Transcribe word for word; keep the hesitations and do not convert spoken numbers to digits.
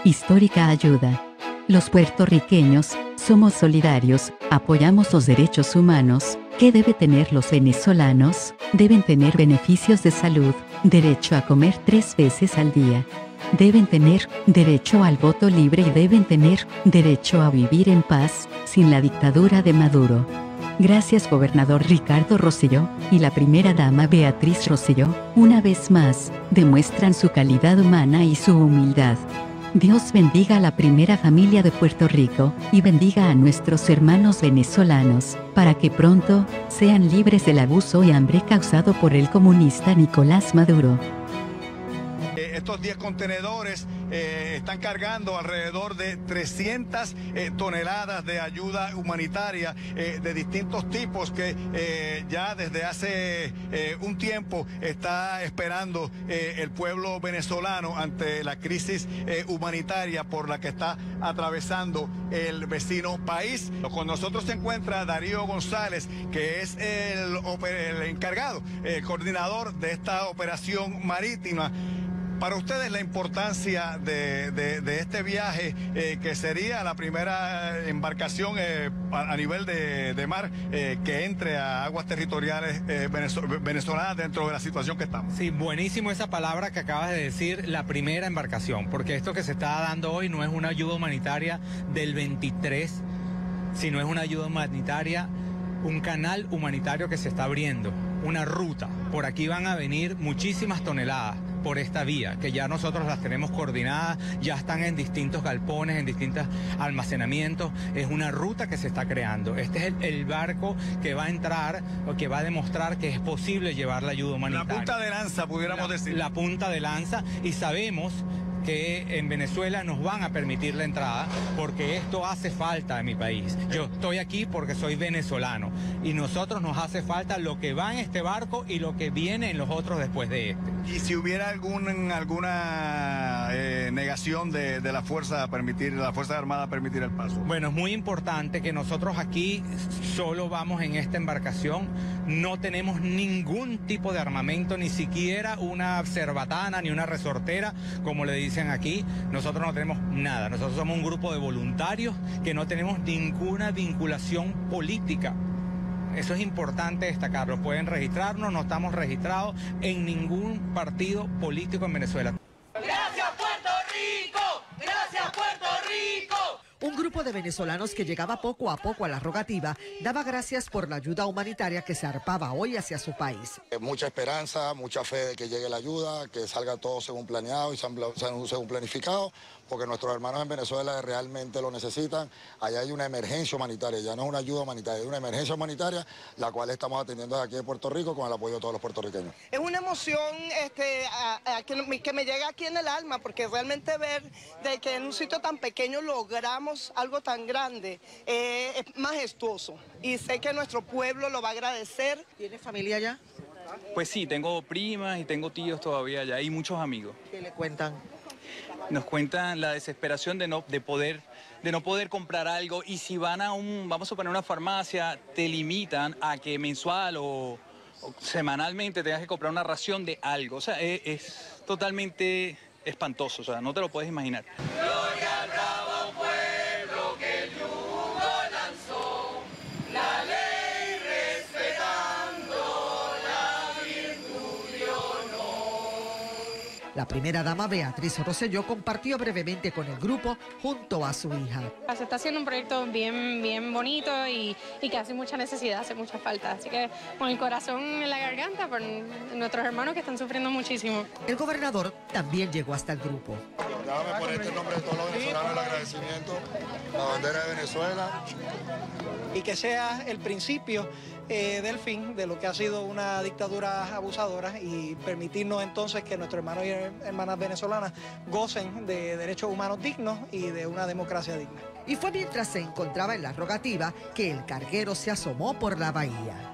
Histórica ayuda. Los puertorriqueños somos solidarios, apoyamos los derechos humanos. ¿Qué deben tener los venezolanos? Deben tener beneficios de salud, derecho a comer tres veces al día. Deben tener derecho al voto libre y deben tener derecho a vivir en paz, sin la dictadura de Maduro. Gracias, gobernador Ricardo Rosselló y la primera dama Beatriz Rosselló, una vez más, demuestran su calidad humana y su humildad. Dios bendiga a la primera familia de Puerto Rico y bendiga a nuestros hermanos venezolanos, para que pronto sean libres del abuso y hambre causado por el comunista Nicolás Maduro. Estos diez contenedores eh, están cargando alrededor de trescientas eh, toneladas de ayuda humanitaria eh, de distintos tipos que eh, ya desde hace eh, un tiempo está esperando eh, el pueblo venezolano ante la crisis eh, humanitaria por la que está atravesando el vecino país. Con nosotros se encuentra Darío González, que es el, el encargado, el coordinador de esta operación marítima. Para ustedes, la importancia de, de, de este viaje, eh, que sería la primera embarcación eh, a, a nivel de, de mar eh, que entre a aguas territoriales eh, venezolanas dentro de la situación que estamos. Sí, buenísimo esa palabra que acabas de decir, la primera embarcación, porque esto que se está dando hoy no es una ayuda humanitaria del veintitrés, sino es una ayuda humanitaria, un canal humanitario que se está abriendo, una ruta. Por aquí van a venir muchísimas toneladas por esta vía, que ya nosotros las tenemos coordinadas, ya están en distintos galpones, en distintos almacenamientos. Es una ruta que se está creando. Este es el, el barco que va a entrar, o que va a demostrar que es posible llevar la ayuda humanitaria. La punta de lanza, pudiéramos la, decir. La punta de lanza, y sabemos que en Venezuela nos van a permitir la entrada porque esto hace falta en mi país. Yo estoy aquí porque soy venezolano y nosotros nos hace falta lo que va en este barco y lo que viene en los otros después de este. Y si hubiera algún, alguna eh, negación de, de la fuerza a permitir, la Fuerza Armada a permitir el paso. Bueno, es muy importante que nosotros aquí solo vamos en esta embarcación, no tenemos ningún tipo de armamento, ni siquiera una cerbatana ni una resortera, como le dicen aquí. Nosotros no tenemos nada, nosotros somos un grupo de voluntarios que no tenemos ninguna vinculación política. Eso es importante destacarlo. Pueden registrarnos, no estamos registrados en ningún partido político en Venezuela. ¡Gracias, Puerto Rico! ¡Gracias, Puerto Rico! Un grupo de venezolanos que llegaba poco a poco a la rogativa daba gracias por la ayuda humanitaria que se zarpaba hoy hacia su país. Mucha esperanza, mucha fe de que llegue la ayuda, que salga todo según planeado y según planificado, porque nuestros hermanos en Venezuela realmente lo necesitan. Allá hay una emergencia humanitaria, ya no es una ayuda humanitaria, es una emergencia humanitaria, la cual estamos atendiendo desde aquí de Puerto Rico con el apoyo de todos los puertorriqueños. Es una emoción este, a, a, que, que me llega aquí en el alma, porque realmente ver de que en un sitio tan pequeño logramos algo tan grande eh, es majestuoso, y sé que nuestro pueblo lo va a agradecer. ¿Tiene familia allá? Pues sí, tengo primas y tengo tíos todavía allá y muchos amigos. ¿Qué le cuentan? Nos cuentan la desesperación de no, de poder, de no poder comprar algo, y si van a un, vamos a poner una farmacia, te limitan a que mensual o, o semanalmente tengas que comprar una ración de algo. O sea, es, es totalmente espantoso, o sea, no te lo puedes imaginar. Gloria al bravo pueblo que el yugo lanzó, la ley respetando, la virtud y honor. La primera dama Beatriz Rosselló compartió brevemente con el grupo junto a su hija. Se está haciendo un proyecto bien, bien bonito y, y que hace mucha necesidad, hace mucha falta. Así que con el corazón en la garganta por nuestros hermanos que están sufriendo muchísimo. El gobernador también llegó hasta el grupo. Déjame poner el nombre de todos los venezolanos, el agradecimiento, la bandera de Venezuela. Y que sea el principio eh, del fin de lo que ha sido una dictadura abusadora, y permitirnos entonces que nuestros hermanos y hermanas venezolanas gocen de derechos humanos dignos y de una democracia digna. Y fue mientras se encontraba en la rogativa que el carguero se asomó por la bahía.